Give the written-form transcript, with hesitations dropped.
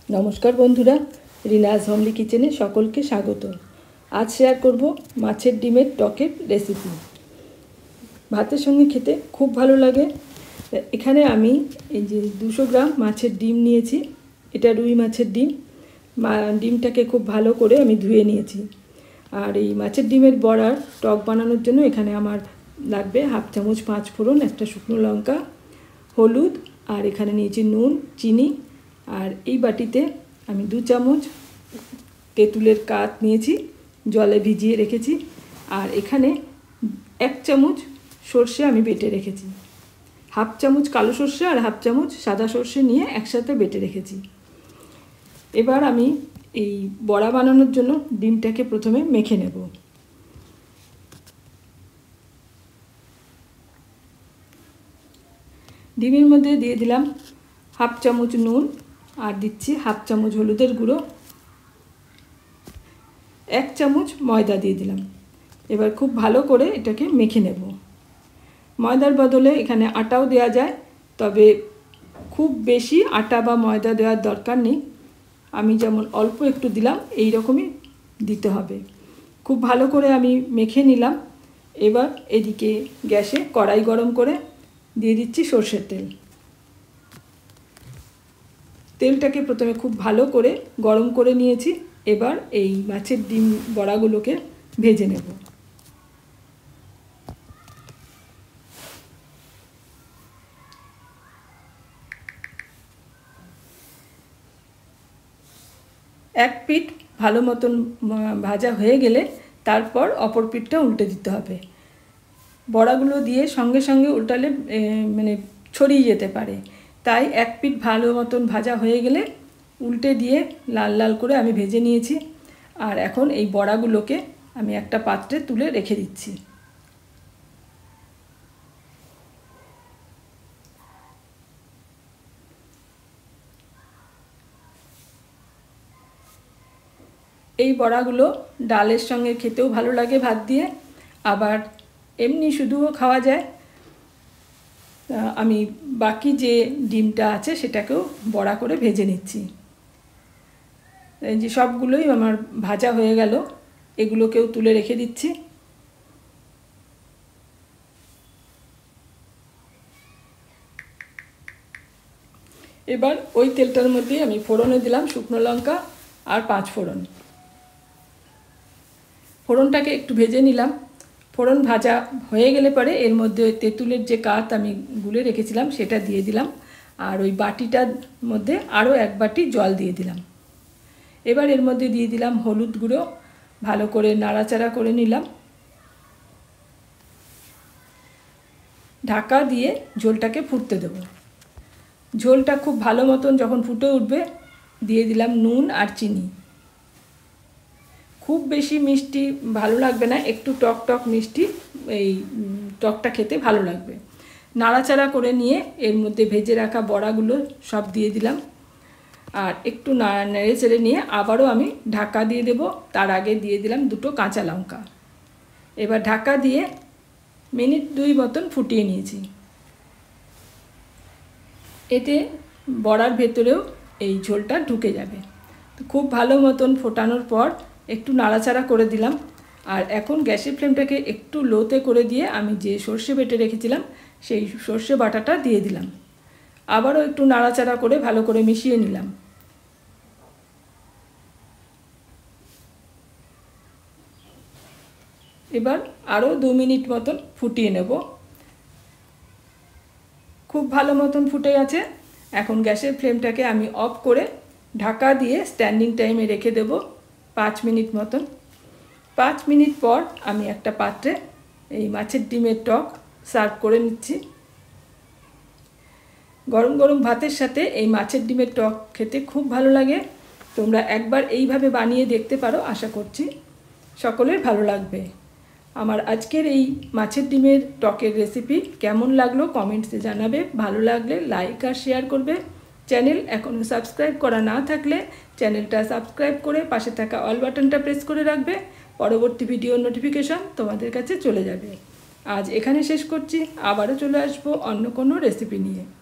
নমস্কার বন্ধুরা, রিনাজ হোমলি কিচেনে সকলকে স্বাগত। আজ শেয়ার করব মাছের ডিমের টকের রেসিপি। ভাতের সঙ্গে খেতে খুব ভালো লাগে। এখানে আমি এই যে 200 গ্রাম মাছের ডিম নিয়েছি। এটা রুই মাছের ডিম। ডিমটাকে খুব ভালো করে আমি ধুয়ে নিয়েছি। আর এই মাছের ডিমের বড়ার টক বানানোর জন্য এখানে আমার লাগবে হাফ চামচ 5 ফোড়ন, একটা শুকনো লঙ্কা, হলুদ, আর এখানে নিয়েছি নুন, চিনি। আর এই বাটিতে আমি 2 চামচ তেঁতুলের কাঠ নিয়েছি, জলে ভিজিয়ে রেখেছি। আর এখানে 1 চামচ সর্ষে আমি বেটে রেখেছি। হাফ চামচ কালো সর্ষে আর হাফ চামচ সাদা সর্ষে নিয়ে একসাথে বেটে রেখেছি। এবার আমি এই বড়া বানানোর জন্য ডিমটাকে প্রথমে মেখে নেব। ডিমের মধ্যে দিয়ে দিলাম হাফ চামচ নুন, আর দিচ্ছি হাফ চামচ হলুদের গুঁড়ো, 1 চামচ ময়দা দিয়ে দিলাম। এবার খুব ভালো করে এটাকে মেখে নেব। ময়দার বদলে এখানে আটাও দেওয়া যায়, তবে খুব বেশি আটা বা ময়দা দেওয়ার দরকার নেই। আমি যেমন অল্প একটু দিলাম, এই রকমই দিতে হবে। খুব ভালো করে আমি মেখে নিলাম। এবার এদিকে গ্যাসে কড়াই গরম করে দিয়ে দিচ্ছি সর্ষের তেল। তেলটাকে প্রথমে খুব ভালো করে গরম করে নিয়েছি। এবার এই মাছের ডিম বড়াগুলোকে ভেজে নেব। এক পিঠ ভালো মতন ভাজা হয়ে গেলে তারপর অপর পিঠটা উল্টে দিতে হবে। বড়াগুলো দিয়ে সঙ্গে সঙ্গে উল্টালে মানে ছড়িয়ে যেতে পারে, তাই এক পিঠ ভালো মতন ভাজা হয়ে গেলে উল্টে দিয়ে লাল লাল করে আমি ভেজে নিয়েছি। আর এখন এই বড়াগুলোকে আমি একটা পাত্রে তুলে রেখে দিচ্ছি। এই বড়াগুলো ডালের সঙ্গে খেতেও ভালো লাগে ভাত দিয়ে, আবার এমনি শুধুও খাওয়া যায়। আমি বাকি যে ডিমটা আছে সেটাকেও বড়া করে ভেজে নিচ্ছি। এই যে সবগুলোই আমার ভাজা হয়ে গেল, এগুলোকেও তুলে রেখে দিচ্ছি। এবার ওই তেলটার মধ্যে আমি ফোড়নে দিলাম শুকনো লঙ্কা আর 5 ফোড়ন। ফোড়নটাকে একটু ভেজে নিলাম। ফোড়ন ভাজা হয়ে গেলে পরে এর মধ্যে তেঁতুলের যে কাঠ আমি গুলে রেখেছিলাম সেটা দিয়ে দিলাম। আর ওই বাটিটার মধ্যে আরও 1 বাটি জল দিয়ে দিলাম। এবার এর মধ্যে দিয়ে দিলাম হলুদ গুঁড়ো, ভালো করে নাড়াচাড়া করে নিলাম। ঢাকা দিয়ে ঝোলটাকে ফুটতে দেব। ঝোলটা খুব ভালো মতন যখন ফুটে উঠবে দিয়ে দিলাম নুন আর চিনি। খুব বেশি মিষ্টি ভালো লাগবে না, একটু টক টক মিষ্টি, এই টকটা খেতে ভালো লাগবে। নাড়াচাড়া করে নিয়ে এর মধ্যে ভেজে রাখা বড়াগুলো সব দিয়ে দিলাম। আর একটু নেড়ে চেড়ে নিয়ে আবারও আমি ঢাকা দিয়ে দেব। তার আগে দিয়ে দিলাম 2টো কাঁচা লঙ্কা। এবার ঢাকা দিয়ে মিনিট 2 মতন ফুটিয়ে নিয়েছি। এতে বড়ার ভেতরেও এই ঝোলটা ঢুকে যাবে। তো খুব ভালো মতন ফোটানোর পর একটু নাড়াচাড়া করে দিলাম। আর এখন গ্যাসের ফ্লেমটাকে একটু লোতে করে দিয়ে আমি যে সর্ষে বেটে রেখেছিলাম সেই সর্ষে বাটাটা দিয়ে দিলাম। আবারও একটু নাড়াচাড়া করে ভালো করে মিশিয়ে নিলাম। এবার আরও 2 মিনিট মতন ফুটিয়ে নেব। খুব ভালো মতন ফুটে গেছে। এখন গ্যাসের ফ্লেমটাকে আমি অফ করে ঢাকা দিয়ে স্ট্যান্ডিং টাইমে রেখে দেব 5 মিনিট মতন। 5 মিনিট পর আমি একটা পাত্রে এই মাছের ডিমের টক সার্ভ করে নিচ্ছি। গরম গরম ভাতের সাথে এই মাছের ডিমের টক খেতে খুব ভালো লাগে। তোমরা একবার এইভাবে বানিয়ে দেখতে পারো, আশা করছি সকলের ভালো লাগবে। আমার আজকের এই মাছের ডিমের টকের রেসিপি কেমন লাগলো কমেন্টসে জানাবে। ভালো লাগলে লাইক আর শেয়ার করবে। চ্যানেল এখনও সাবস্ক্রাইব করা না থাকলে চ্যানেলটা সাবস্ক্রাইব করে পাশে থাকা অল বাটনটা প্রেস করে রাখবে। পরবর্তী ভিডিওর নোটিফিকেশন তোমাদের কাছে চলে যাবে। আজ এখানে শেষ করছি, আবারও চলে আসবো অন্য কোনো রেসিপি নিয়ে।